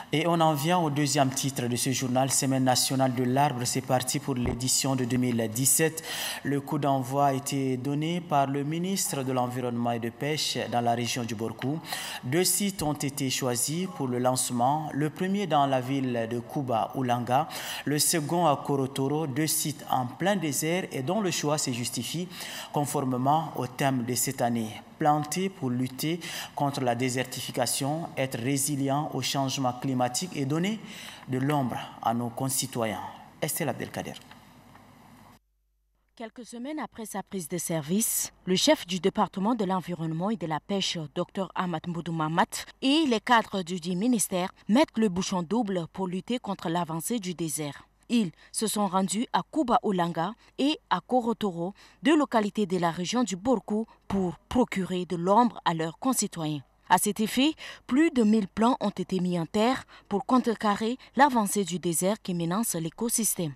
Et on en vient au deuxième titre de ce journal, Semaine nationale de l'arbre. C'est parti pour l'édition de 2017. Le coup d'envoi a été donné par le ministre de l'Environnement et de Pêche dans la région du Borkou. 2 sites ont été choisis pour le lancement. Le premier dans la ville de Kuba-Oulanga, le second à Korotoro, 2 sites en plein désert et dont le choix se justifie conformément au thème de cette année. Planter pour lutter contre la désertification, être résilient au changement climatique et donner de l'ombre à nos concitoyens. Estelle Abdelkader. Quelques semaines après sa prise de service, le chef du département de l'environnement et de la pêche, Dr Ahmad Mbodou Mahamat, et les cadres du dit ministère mettent le bouchon double pour lutter contre l'avancée du désert. Ils se sont rendus à Kuba-Oulanga et à Korotoro, 2 localités de la région du Borkou, pour procurer de l'ombre à leurs concitoyens. À cet effet, plus de 1000 plants ont été mis en terre pour contrecarrer l'avancée du désert qui menace l'écosystème.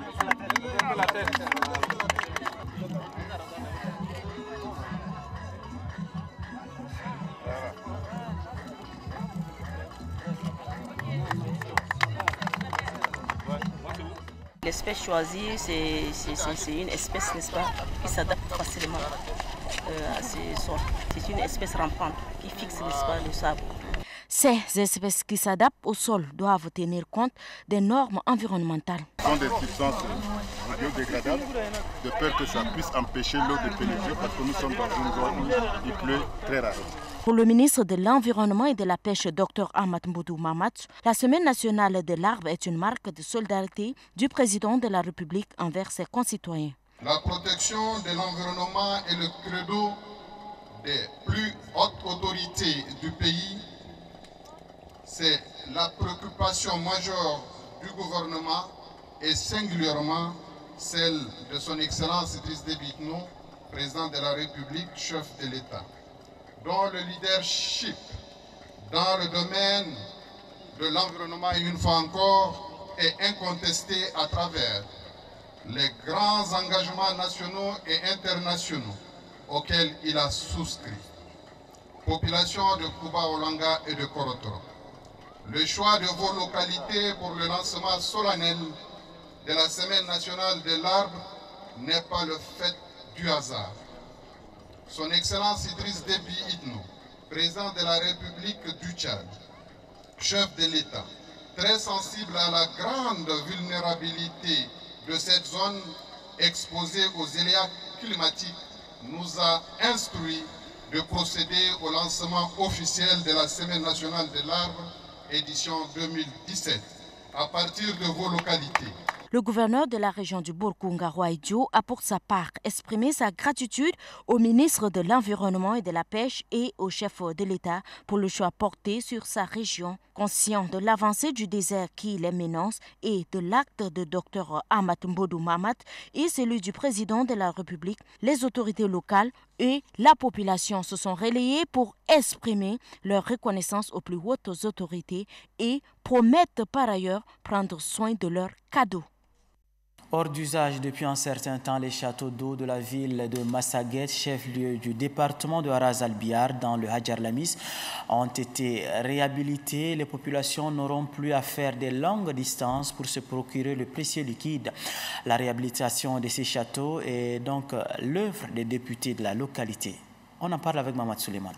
L'espèce choisie, c'est une espèce, n'est-ce pas, qui s'adapte facilement à ces sols. C'est une espèce rampante qui fixe, n'est-ce pas, le sable. Ces espèces qui s'adaptent au sol doivent tenir compte des normes environnementales. Ce sont des substances biodégradables, de peur que ça puisse empêcher l'eau de pénétrer parce que nous sommes dans une zone où il pleut très rarement. Pour le ministre de l'Environnement et de la Pêche, Dr Ahmad Mbodou Mahamat, la Semaine nationale de l'arbre est une marque de solidarité du président de la République envers ses concitoyens. La protection de l'environnement est le credo des plus hautes autorités du pays. C'est la préoccupation majeure du gouvernement et singulièrement celle de son Excellence Idriss Déby Itno, président de la République, chef de l'État, dont le leadership dans le domaine de l'environnement, une fois encore, est incontesté à travers les grands engagements nationaux et internationaux auxquels il a souscrit. Population de Kuba-Oulanga et de Korotoro. Le choix de vos localités pour le lancement solennel de la Semaine nationale de l'arbre n'est pas le fait du hasard. Son Excellence Idriss Déby Itno, président de la République du Tchad, chef de l'État, très sensible à la grande vulnérabilité de cette zone exposée aux aléas climatiques, nous a instruit de procéder au lancement officiel de la Semaine nationale de l'arbre, édition 2017, à partir de vos localités. Le gouverneur de la région du Borkou, Ngaroua Idio, a pour sa part exprimé sa gratitude au ministre de l'Environnement et de la Pêche et au chef de l'État pour le choix porté sur sa région. Conscient de l'avancée du désert qui les menace et de l'acte de Dr Ahmad Mbodou Mahamat et celui du président de la République, les autorités locales et la population se sont relayés pour exprimer leur reconnaissance aux plus hautes autorités et promettent par ailleurs prendre soin de leurs cadeaux. Hors d'usage depuis un certain temps, les châteaux d'eau de la ville de Massaguet, chef-lieu du département de Haraz-Albiar, dans le Hadjar Lamis, ont été réhabilités. Les populations n'auront plus à faire des longues distances pour se procurer le précieux liquide. La réhabilitation de ces châteaux est donc l'œuvre des députés de la localité. On en parle avec Mamad Suleiman.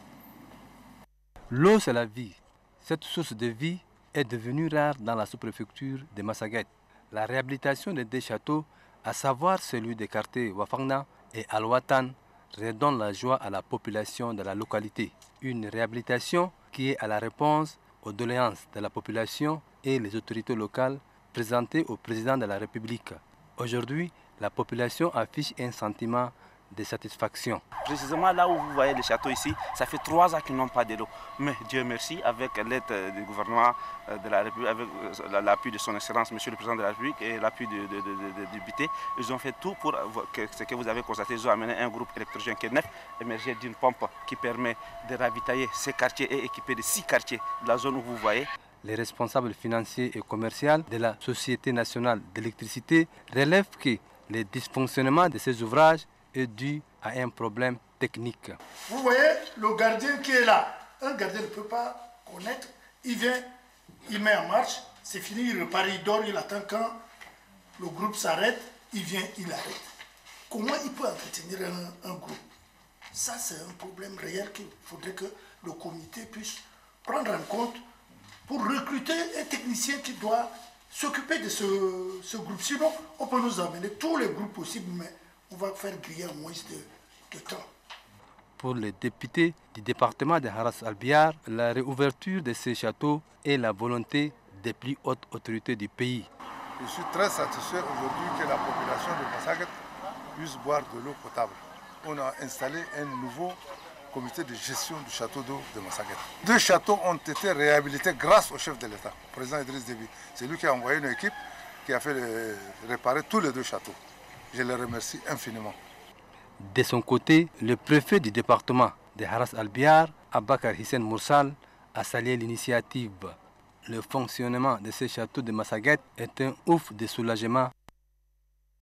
L'eau, c'est la vie. Cette source de vie est devenue rare dans la sous-préfecture de Massaguet. La réhabilitation des 2 châteaux, à savoir celui des quartiers Wafangna et Al-Watan, redonne la joie à la population de la localité. Une réhabilitation qui est à la réponse aux doléances de la population et les autorités locales présentées au président de la République. Aujourd'hui, la population affiche un sentiment de satisfaction. Précisément là où vous voyez les châteaux ici, ça fait 3 ans qu'ils n'ont pas d'eau. Mais Dieu merci, avec l'aide du gouvernement de la République, avec l'appui de son Excellence, Monsieur le Président de la République et l'appui du député, ils ont fait tout pour ce que vous avez constaté. Ils ont amené un groupe électrogène qui est neuf, émergé d'une pompe qui permet de ravitailler ces quartiers et équipé de 6 quartiers de la zone où vous voyez. Les responsables financiers et commerciaux de la Société nationale d'électricité relèvent que les dysfonctionnements de ces ouvrages est dû à un problème technique. Vous voyez le gardien qui est là. Un gardien ne peut pas connaître. Il vient, Il met en marche, c'est fini, il repart, il dort, il attend quand le groupe s'arrête, il vient, il arrête. Comment il peut entretenir un groupe? Ça, c'est un problème réel qu'il faudrait que le comité puisse prendre en compte pour recruter un technicien qui doit s'occuper de ce groupe. Sinon, on peut nous amener tous les groupes possibles, mais on va faire griller en moins de temps. Pour les députés du département de Haras Albiar, la réouverture de ces châteaux est la volonté des plus hautes autorités du pays. Je suis très satisfait aujourd'hui que la population de Massaguet puisse boire de l'eau potable. On a installé un nouveau comité de gestion du château d'eau de Massaguet. 2 châteaux ont été réhabilités grâce au chef de l'État, le président Idriss Déby. C'est lui qui a envoyé une équipe qui a fait réparer tous les 2 châteaux. Je le remercie infiniment. De son côté, le préfet du département de Haras Albiar, Abakar Hissène Moursal, a salué l'initiative. Le fonctionnement de ces châteaux de Massaguet est un ouf de soulagement